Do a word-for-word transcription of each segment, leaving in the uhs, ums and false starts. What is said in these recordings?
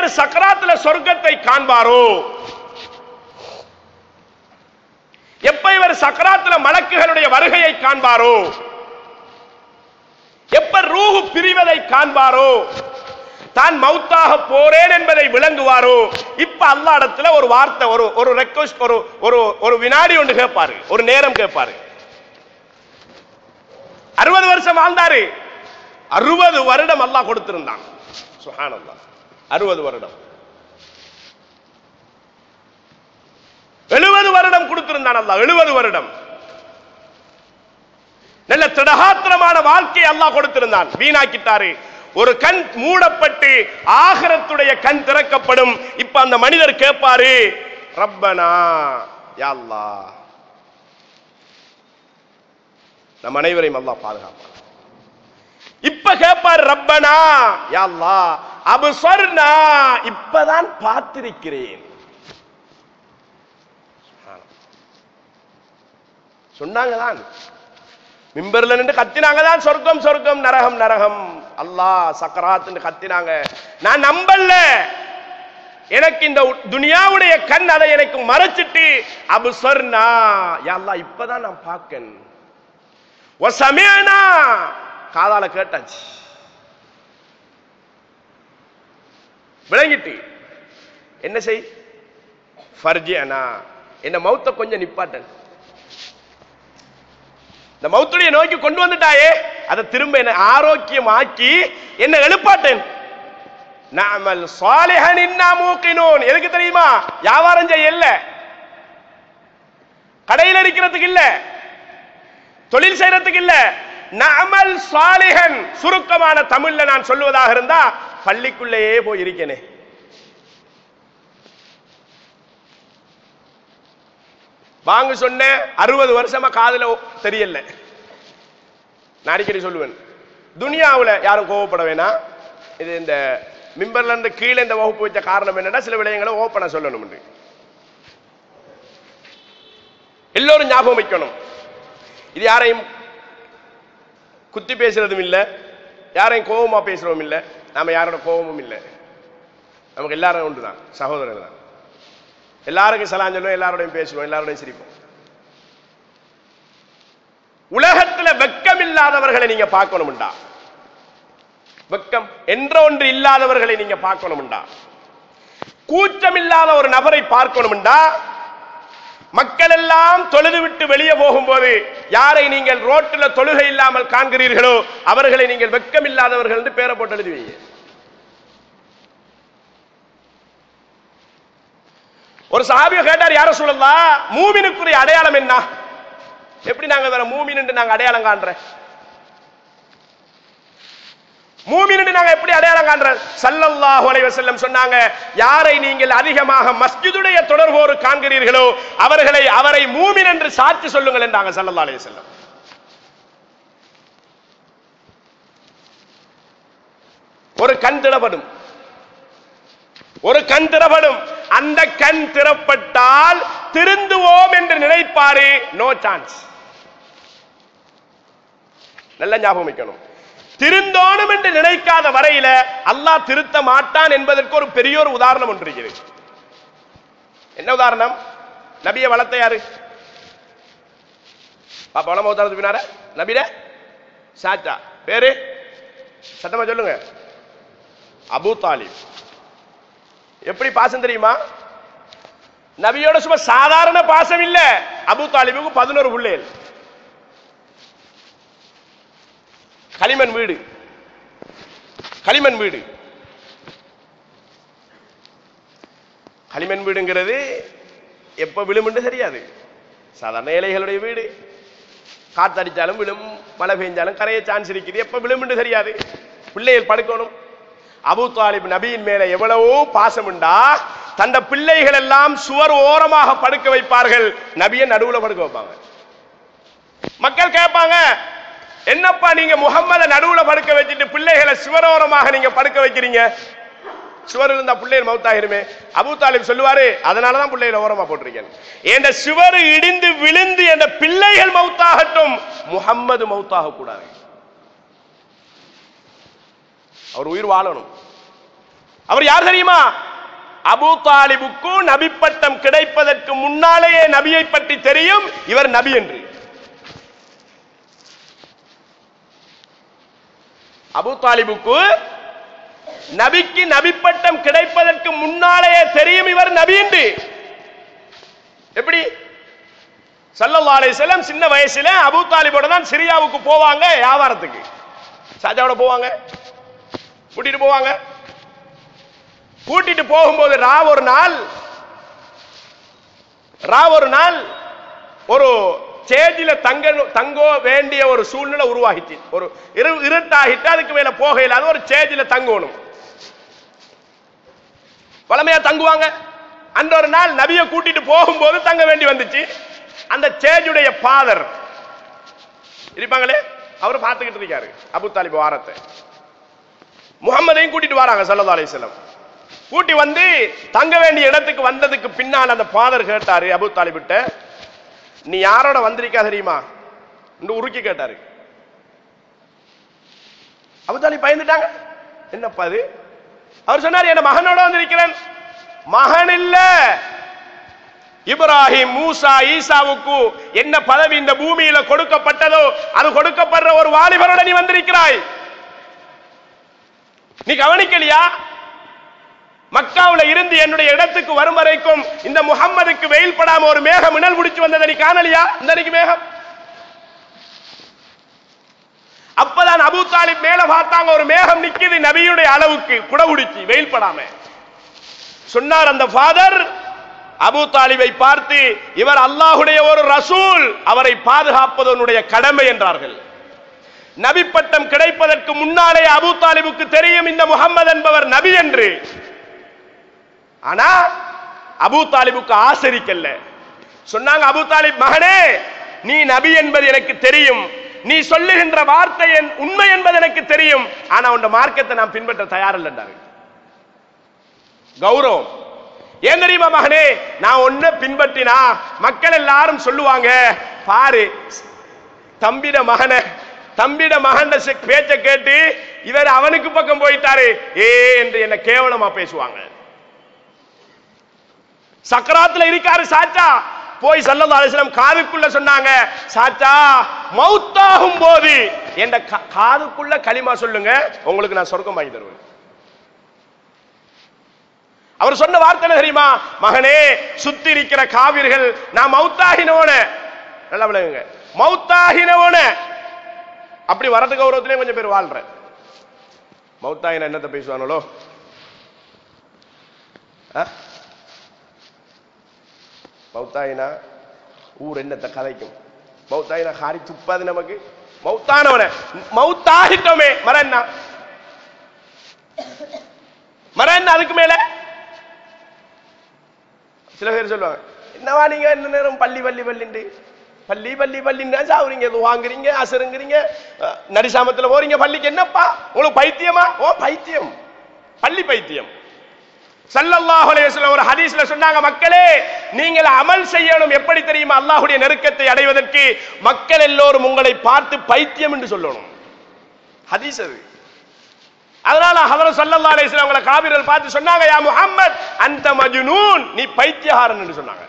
இவர் சக்கராத்துல சொர்க்கத்தை காண்பாரோ, எப்ப இவர் சக்கராத்துல மலக்குகளுடைய வருகையை காண்பாரோ, எப்ப ரூஹு பிரிவதை காண்பாரோ, தான் மௌத்தாக போறேன் என்பதை விளங்குவாரோ, இப்ப அல்லாஹ் இடத்துல ஒரு வார்த்தை, ஒரு ஒரு ரெக்வெஸ்ட், ஒரு ஒரு ஒரு வினாடி ஒன்று கேட்பாரு, ஒரு நேரம் கேட்பாரு. அறுபது வருஷம் வாழ்ந்தாரு, அறுபது வருடம் அல்லாஹ் கொடுத்திருந்தான். சுப்ஹானல்லாஹ், அறுபது வருடம், எழுபது வருடம் கொடுத்திருந்தான் அல்லாஹ். எழுபது வருடம் நல்ல திடகாத்திரமான வாழ்க்கை அல்லாஹ் கொடுத்திருந்தான். வீணாக்கிட்டாரு. ஒரு கண் மூடப்பட்டு ஆகிரத்துடைய கண் திறக்கப்படும். இப்ப அந்த மனிதர் கேட்பாரு, ரப்பனா யா அல்லாஹ், நம் அனைவரையும் அல்லாஹ் பாதுகாப்பான். இப்ப கேட்பாரு, ரப்பனா யா அல்லாஹ் அப்ஸர்னா, இப்பதான் பார்த்திருக்கிறேன். சொன்னாங்க தான், மிம்பர்ல நின்று கத்தினாங்க தான், சொர்க்கம் சொர்க்கம், நரகம் நரகம், அல்லாஹ் சக்கராத் கத்தினாங்க. நான் நம்பல, எனக்கு இந்த துனியாவுடைய கண் அதை எனக்கு மறைச்சிட்டு, அப்ஸர்னா யா அல்லாஹ் இப்பதான் நான் பார்க்கேன். வஸமிஅனா, காதால கேட்டாச்சு, விளங்கிட்டு. என்ன செய், ஃபர்ஜிஅனா, என்ன மௌத்த கொஞ்சம் நிப்பாட்டன், இந்த மௌத்துடைய நோக்கி கொண்டு வந்துட்டாயே, அதை திரும்ப என்ன ஆரோக்கியமாக்கி என்ன எழுப்பாட்டேன். நஅமல் ஸாலிஹன் இன்னா மூகினூன். எதுக்கு தெரியுமா? வியாபாரம் செய்ய இல்ல, கடையில் இருக்கிறதுக்கு இல்ல, தொழில் செய்யறதுக்கு இல்ல. நஅமல் ஸாலிஹன், சுருக்கமான தமிழ்ல நான் சொல்லுவதாக இருந்தா, பள்ளிக்குள்ளேயே போய் இருக்கேனே. வாங்க சொன்ன அறுபது வருஷமா காதுல தெரியல. நான் அடிக்கடி சொல்லுவேன், துனியாவுல யாரும் கோவப்பட வேணாம். இது இந்த மிம்பர்ல இருந்து கீழே இந்த வகுப்பு வச்ச காரணம் என்னன்னா, சில விடயங்களை ஓப்பனா சொல்லணும். எல்லோரும் ஞாபகம் வைக்கணும், இது யாரையும் குத்தி பேசுறதும் இல்ல, யாரையும் கோபமா பேசுறதும் இல்ல, நாம யாரோட கோபமும் இல்லை. நமக்கு எல்லாரும் ஒன்றுதான், சகோதரர் தான். எல்லாருக்கும் சலாம் சொல்லுவோம், எல்லாரோடையும் பேசுவோம், எல்லாரோடையும் சிரிப்போம். உலகத்துல வெக்கம் இல்லாதவர்களை நீங்க பார்க்கணும்டா, வெக்கம் என்ற ஒன்று இல்லாதவர்களை நீங்க பார்க்கணும்டா, கூச்சம் இல்லாத ஒரு நபரை பார்க்கணும்டா, மக்கள் எல்லாம் தொழுது விட்டு வெளியே போகும்போது யாரை நீங்கள் ரோட்டில் தொழுகை இல்லாமல் காண்கிறீர்களோ அவர்களை நீங்கள் வெக்கம் இல்லாதவர்கள் என்று பேரை போட்டு எழுதுவீங்க. ஒரு சஹாபி கேட்டார், யார ரசூலல்லாஹ், மூமினுக்குரிய அடையாளம் என்ன? எப்படி நாங்க வேற மூமின் என்று நாங்க அடையாளம் காண்ற? மூமின் என்று நாங்க எப்படி அடையாளம் காண்ற? ஸல்லல்லாஹு அலைஹி வஸல்லம் சொன்னாங்க, யாரை நீங்கள் அதிகமாக மஸ்ஜிதுடைய தொடர்போடு காண்கிறீர்களோ அவர்களை அவரை மூமின் என்று சாட்சி சொல்லுங்கள் என்றாங்க ஸல்லல்லாஹு அலைஹி வஸல்லம். ஒரு கண் திறப்படும், ஒரு கண் திறப்படும். அந்த கண் திறப்பட்டால் திருந்துவோம் என்று நினைப்பாரு, நோ சான்ஸ். நல்ல ஞாபகம் வைக்கணும், திருந்தோணும் என்று நினைக்காத வரையில அல்லாஹ் திருத்த மாட்டான் என்பதற்கு ஒரு பெரிய ஒரு உதாரணம் ஒன்று இருக்கிறது. என்ன உதாரணம்? நபியை வளர்த்த யாரு? பாப்பா வளர்த்த பின்னார நபிட சாச்சா பேரு சத்தமா சொல்லுங்க, அபூ தாலிப். எப்படி பாசம் தெரியுமா? நபியோட சும்மா சாதாரண பாசம் இல்ல, அபூ தாலிபுக்கு பதினோரு பிள்ளைகள். களிமண் வீடு, களிமண் வீடு. களிமண் வீடுங்கிறது எப்ப விழும் என்று தெரியாது. சாதாரண ஏழைகளுடைய வீடு, காத்தடிச்சாலும் விழும், மழை பெய்ஞ்சாலும் கரைய சான்ஸ் இருக்குது. எப்ப விழும் என்று தெரியாது. பிள்ளைகள் படுக்கணும். அபூ தாலிப் நபியின் மேல எவ்வளவோ பாசம் உண்டா, தந்த பிள்ளைகள் எல்லாம் சுவர் ஓரமாக படுக்க வைப்பார்கள், நபியை நடுவுல படுக்க வைப்பாங்க. மக்கள் கேட்பாங்க, என்னப்பா நீங்க முகம்மதை நடுவுல படுக்க வச்சுட்டு பிள்ளைகளை சுவரோரமாக நீங்க படுக்க வைக்கிறீங்க? சுவர் இருந்தா பிள்ளைகள் மௌத்தாகிருமே. அபூ தாலிப் சொல்லுவாரு, அதனாலதான் பிள்ளைகளை ஓரமா போட்டிருக்கேன். என்ற சுவர் இடிந்து விழுந்து என்ற பிள்ளைகள் மௌத்தாகட்டும், முகம்மது மௌத்தாக கூடாது. அவர் உயிர் வாழணும். அவர் யார் தெரியுமா? அபூ தாலிபுக்கு நபி பட்டம் கிடைப்பதற்கு முன்னாலேயே நபியை பற்றி தெரியும் இவர் நபி என்று. அபூ தாலிபுக்கு நபிக்கு நபி பட்டம் கிடைப்பதற்கு முன்னாலேயே தெரியும் இவர் நபி என்று. எப்படி? ஸல்லல்லாஹு அலைஹி வஸல்லம் சின்ன வயசுல அபூ தாலிபோட தான் சிரியாவுக்கு போவாங்க, வியாபாரத்துக்கு. ஷாஜாவோட போவாங்க, கூட்டிட்டு போவாங்க. கூட்டிட்டு போகும்போது ரா ஒரு நாள் ரா ஒரு நாள் ஒரு சேஜில தங்க தங்கோ வேண்டிய ஒரு சூழ்நிலை உருவாகிச்சு. ஒரு இருட்டாகிட்டு அதுக்கு மேல போக இல்லாத ஒரு சேஜில தங்கணும். பழமையா தங்குவாங்க. அந்த ஒரு நாள் நபியை கூட்டிட்டு போகும்போது தங்க வேண்டி வந்துச்சு. அந்த சேஜுடைய ஃபாதர் இருப்பாங்களே, அவர் பார்த்துக்கிட்டு இருக்காரு அபூ தாலிப் வாரத்தை. முகம்மதையும் கூட்டிட்டு வராங்க ஸல்லல்லாஹு அலைஹி வஸல்லம். கூட்டி வந்து தங்க வேண்டிய இடத்துக்கு வந்ததுக்கு பின்னால் அந்த ஃபாதர் கேட்டாரு அபூ தாலிபிட்ட, நீ யாரோட வந்திருக்கா தெரியுமா என்று உருக்கி கேட்டாரு. அபூ தாலிப் பயந்துட்டாங்க. என்னப்பா அது? அவர் சொன்னார், என் மகனோட வந்திருக்கிறேன். மகன் இல்ல, இப்ராஹிம், மூசா, ஈசாவுக்கு என்ன பதவி இந்த பூமியில கொடுக்கப்பட்டதோ அது கொடுக்கப்படுற ஒரு வாலிபரோட நீ வந்திருக்கிறாய். நீ கவனிக்கலையா? மக்காவுல இருந்து என்னுடைய இடத்துக்கு வரும் வரைக்கும் இந்த முஹம்மதுக்கு வெயில் படாம ஒரு மேகம் மின்னல் முடிச்சு வந்ததை நீ காணலையா? இந்த மேகம். அப்பதான் அபூ தாலிப் மேல பார்த்தாங்க, ஒரு மேகம் நிக்குது நபியுடைய அளவுக்கு, குடவுடிச்சு வெயில் படாம. சொன்னார் அந்த ஃபாதர் அபூ தாலிபை பார்த்து, இவர் அல்லாஹ்வுடைய ஒரு ரசூல், அவரை பாதுகாப்பதனுடைய கடமை என்றார்கள். நபி பட்டம் கிடைப்பதற்கு முன்னாலே அபூ தாலிபுக்கு தெரியும் இந்த முஹம்மது என்பவர் நபி என்று. ஆனா அபூ தாலிபுக்கு ஆசரிக்கல்ல. சொன்னாங்க, அபூ தாலிப் மகனே, நீ நபி என்பது எனக்கு தெரியும், நீ சொல்லுகின்ற வார்த்தை உண்மை என்பது எனக்கு தெரியும், ஆனா உன் மார்க்கத்தை நான் பின்பற்ற தயாரில்லை என்றாரு. கௌரவம். ஏன் தெரியுமா மகனே? நான் ஒன்ன பின்பற்றினா மக்கள் எல்லாரும் சொல்லுவாங்க, பாரு தம்பிட மகனை தம்பிட மகன் பேச்ச கேட்டு இவர் அவனுக்கு பக்கம் போயிட்டாரு ஏ என்று என்ன கேவலமா பேசுவாங்க. சக்கராத்துல இருக்காரு சாச்சா. போய் ஸல்லல்லாஹு அலைஹி வஸல்லம் காதுக்குள்ள சொன்னாங்க, சாச்சா மௌத்தாகும் போது என்ற காதுக்குள்ள களிமா சொல்லுங்க, உங்களுக்கு நான் சொர்க்கம் வாங்கி தருவேன். அவர் சொன்ன வார்த்தை என்ன தெரியுமா? மகனே, சுத்தி இருக்கிற காவிர்கள் நான் மௌத்தாகினோன, நல்லா விளங்குங்க, மௌத்தாகினோன அப்படி வரது கௌரவத்திலே கொஞ்சம் பேர் வாழ்ற. மௌத்தாயின என்னத்தை பேசுவானோ? மௌத்தாயினா ஊர் என்னத்தை கதைக்கும்? மௌத்தாயினா காரி துப்பாது நமக்கு. மௌத்தானவன மௌத்தாகிட்டோமே மர என்ன மர என்ன அதுக்கு மேல சில பேர் சொல்லுவாங்க, என்னவா நீங்க என்ன நேரம் பள்ளி பள்ளி பள்ளிண்டு பள்ளி பள்ளி பள்ளின்னு சாவுறீங்க, வாங்குறீங்க, அசருங்கிறீங்க, நரிசாமத்துல போறீங்க பள்ளிக்கு, என்னப்பா உங்களுக்கு பைத்தியமா? ஓ பைத்தியம், பள்ளி பைத்தியம். ஸல்லல்லாஹு அலைஹி வஸல்லம் ஒரு ஹதீஸ்ல சொன்னாங்க, மக்களே நீங்கள் அமல் செய்யணும். எப்படி தெரியுமா? அல்லாஹ்வுடைய நெருக்கத்தை அடைவதற்கு மக்கள் எல்லோரும் உங்களை பார்த்து பைத்தியம் என்று சொல்லணும். ஹதீஸ் அது. அதனால ஹஜ்ரத் ஸல்லல்லாஹு அலைஹி வஸல்லம் அவங்களை காபிர்கள் பார்த்து சொன்னாங்க, யா முஹம்மத் அன்த மஜ்னூன், நீ பைத்தியக்காரன் என்று சொன்னாங்க.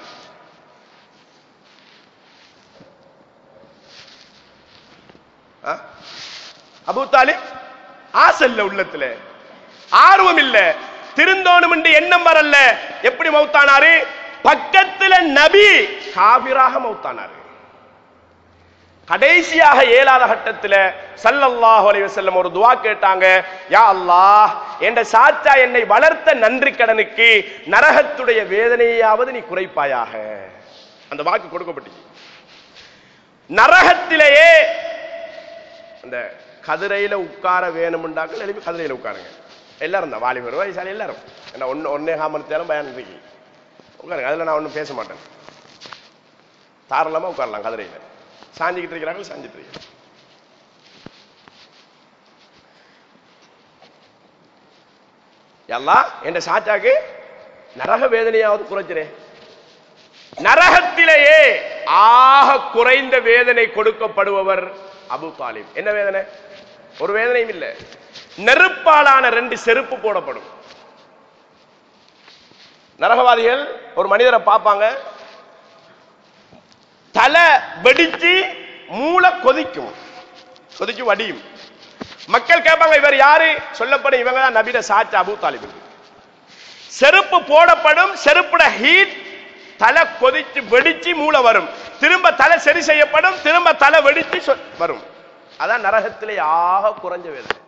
அபூ தாலிப் ஆசல்ல, உள்ளத்துல ஆர்வம் இல்ல, திருந்தோணும் என்று எண்ணம் வரல. எப்படி மௌத்தானாரு? பக்கத்துல நபி காபிராக மௌத்தானாரு. கடைசியாக ஏழாத கட்டத்தில் ஸல்லல்லாஹு அலைஹி வஸல்லம் ஒரு துஆ கேட்டாங்க, யா அல்லாஹ், என்ற சாச்சா என்னை வளர்த்த நன்றி கடனுக்கு நரகத்துடைய வேதனையாவது நீ குறைப்பாயாக. அந்த வாக்கு கொடுக்கப்பட்டுச்சு. நரகத்திலேயே அந்த கதிரையில உட்கார வேணும்ண்டாக்கள் எழுப்பி கதிரையில உட்காருங்க. எல்லாரும் தான், வாலிபர் வயசாலி எல்லாரும். என்ன ஒன்னு ஒன்னே காமனத்தாலும் பயன் இருக்கு உட்காருங்க. அதுல நான் ஒன்றும் பேச மாட்டேன். தாராளமா உட்காரலாம். கதிரையில சாஞ்சிக்கிட்டு இருக்கிறார்கள், சாஞ்சிட்டு இருக்கிறாங்க. எல்லாம் என்ற சாச்சாக்கு நரக வேதனையாவது குறைச்சிரே. நரகத்திலேயே ஆக குறைந்த வேதனை கொடுக்கப்படுபவர் அபூ தாலிப். என்ன வேதனை? ஒரு வேதனையும் இல்லை. நெருப்பாலான ரெண்டு செருப்பு போடப்படும். நரகவாதிகள் ஒரு மனிதரை பார்ப்பாங்க, தலை வெடிச்சு மூளை கொதிக்கும், கொதிச்சு வடியும். மக்கள் கேட்பாங்க இவர் யாரு? சொல்லப்படும் இவங்க தான் நபியோட சாட்சி அபூ தாலிப். செருப்பு போடப்படும், செருப்புட ஹீட், தலை கொதிச்சு வெடிச்சு மூளை வரும், திரும்ப தலை சரி செய்யப்படும், திரும்ப தலை வெடிச்சு வரும். அதான் நரகத்திலே ஆக குறைஞ்ச வேதனை.